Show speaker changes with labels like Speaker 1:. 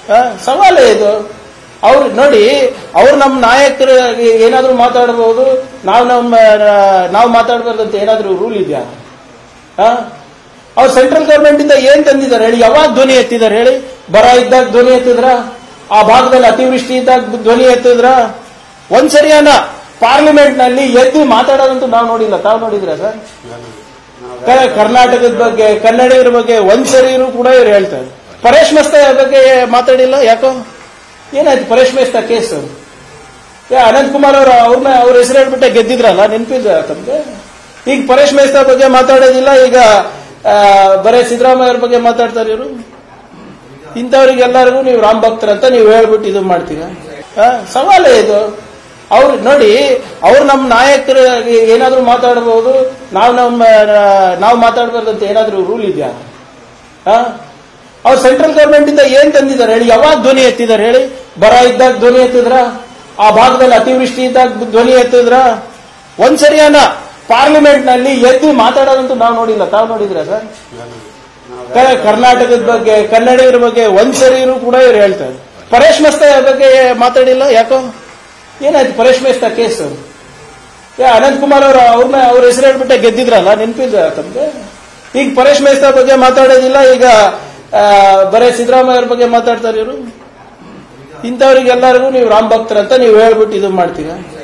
Speaker 1: ಸವಾಲೇ ಇದು. ಅವ್ರು ನೋಡಿ, ಅವ್ರು ನಮ್ಮ ನಾಯಕರು ಏನಾದ್ರು ಮಾತಾಡಬಹುದು, ನಾವು ಮಾತಾಡಬಾರ್ದಂತ ಏನಾದ್ರು ರೂಲ್ ಇದೆಯಾ? ಅವ್ರು ಸೆಂಟ್ರಲ್ ಗವರ್ಮೆಂಟ್ ಇಂದ ಏನ್ ತಂದಿದ್ದಾರೆ ಹೇಳಿ? ಯಾವಾಗ ಧ್ವನಿ ಎತ್ತಿದ್ದಾರೆ ಹೇಳಿ? ಬರ ಇದ್ದಾಗ ಧ್ವನಿ ಎತ್ತಿದ್ರ? ಆ ಭಾಗದಲ್ಲಿ ಅತಿವೃಷ್ಟಿ ಇದ್ದಾಗ ಧ್ವನಿ ಎತ್ತಿದ್ರ? ಒಂದ್ಸರಿಯನ್ನ ಪಾರ್ಲಿಮೆಂಟ್ ನಲ್ಲಿ ಎದ್ದು ಮಾತಾಡೋದಂತೂ ನಾವು ನೋಡಿಲ್ಲ. ತಾವು ನೋಡಿದ್ರ ಸರ್? ಕರ್ನಾಟಕದ ಬಗ್ಗೆ, ಕನ್ನಡಿಗರ ಬಗ್ಗೆ ಒಂದ್ಸರಿನೂ ಕೂಡ ಇವ್ರು ಹೇಳ್ತಾರೆ. ಪರೇಶ್ ಮಸ್ತಾ ಬಗ್ಗೆ ಮಾತಾಡಿಲ್ಲ. ಯಾಕೋ ಏನಾಯ್ತು ಪರೇಶ್ ಮಸ್ತಾ ಕೇಸು? ಅನಂತ್ ಕುಮಾರ್ ಅವ್ರ ಹೆಸರು ಹೇಳ್ಬಿಟ್ಟೆ ಗೆದ್ದಿದ್ರಲ್ಲ, ನೆನಪಿಲ್ಲ ತಮ್ಗೆ? ಈಗ ಪರೇಶ್ ಮಸ್ತಾ ಬಗ್ಗೆ ಮಾತಾಡೋದಿಲ್ಲ, ಈಗ ಬರೇ ಸಿದ್ದರಾಮಯ್ಯ ಅವ್ರ ಬಗ್ಗೆ ಮಾತಾಡ್ತಾರೆ ಇವರು. ಇಂಥವ್ರಿಗೆಲ್ಲರಿಗೂ ನೀವು ರಾಮ್ ಭಕ್ತರಂತ ನೀವು ಹೇಳ್ಬಿಟ್ಟು ಇದು ಮಾಡ್ತೀರ. ಸವಾಲೇ ಇದು. ಅವ್ರು ನೋಡಿ, ಅವ್ರು ನಮ್ಮ ನಾಯಕರು ಏನಾದ್ರು ಮಾತಾಡಬಹುದು, ನಾವು ಮಾತಾಡಬಾರ್ದಂತ ಏನಾದ್ರು ರೂಲ್ ಇದೆಯಾ? ಅವ್ರು ಸೆಂಟ್ರಲ್ ಗವರ್ಮೆಂಟ್ ಇಂದ ಏನ್ ತಂದಿದ್ದಾರೆ ಹೇಳಿ? ಯಾವಾಗ ಧ್ವನಿ ಎತ್ತಿದ್ದಾರೆ ಹೇಳಿ? ಬರ ಇದ್ದಾಗ ಧ್ವನಿ ಎತ್ತಿದ್ರ? ಆ ಭಾಗದಲ್ಲಿ ಅತಿವೃಷ್ಟಿ ಇದ್ದಾಗ ಧ್ವನಿ ಎತ್ತಿದ್ರ? ಒಂದ್ಸರಿಯನ್ನ ಪಾರ್ಲಿಮೆಂಟ್ ನಲ್ಲಿ ಎದ್ದು ಮಾತಾಡೋದಂತೂ ನಾವು ನೋಡಿಲ್ಲ. ತಾವು ನೋಡಿದ್ರ ಸರ್? ಕರ್ನಾಟಕದ ಬಗ್ಗೆ, ಕನ್ನಡಿಗರ ಬಗ್ಗೆ ಒಂದ್ಸರಿನೂ ಕೂಡ ಇವ್ರು ಹೇಳ್ತಾರೆ. ಪರೇಶ್ ಮಸ್ತಾ ಬಗ್ಗೆ ಮಾತಾಡಿಲ್ಲ. ಯಾಕೋ ಏನಾಯ್ತು ಪರೇಶ್ ಮಸ್ತಾ ಕೇಸು? ಅನಂತ್ ಕುಮಾರ್ ಅವ್ರ ಹೆಸರು ಹೇಳ್ಬಿಟ್ಟೆ ಗೆದ್ದಿದ್ರಲ್ಲ, ನೆನಪಿಲ್ಲ ತಮ್ಗೆ? ಈಗ ಪರೇಶ್ ಮಸ್ತಾ ಬಗ್ಗೆ ಮಾತಾಡೋದಿಲ್ಲ, ಈಗ ಬರೇ ಸಿದ್ದರಾಮಯ್ಯ ಅವ್ರ ಬಗ್ಗೆ ಮಾತಾಡ್ತಾರೆ ಇವರು. ಇಂಥವ್ರಿಗೆಲ್ಲರಿಗೂ ನೀವು ರಾಮ್ ಭಕ್ತರಂತ ನೀವು ಹೇಳ್ಬಿಟ್ಟು ಇದು ಮಾಡ್ತೀರಾ.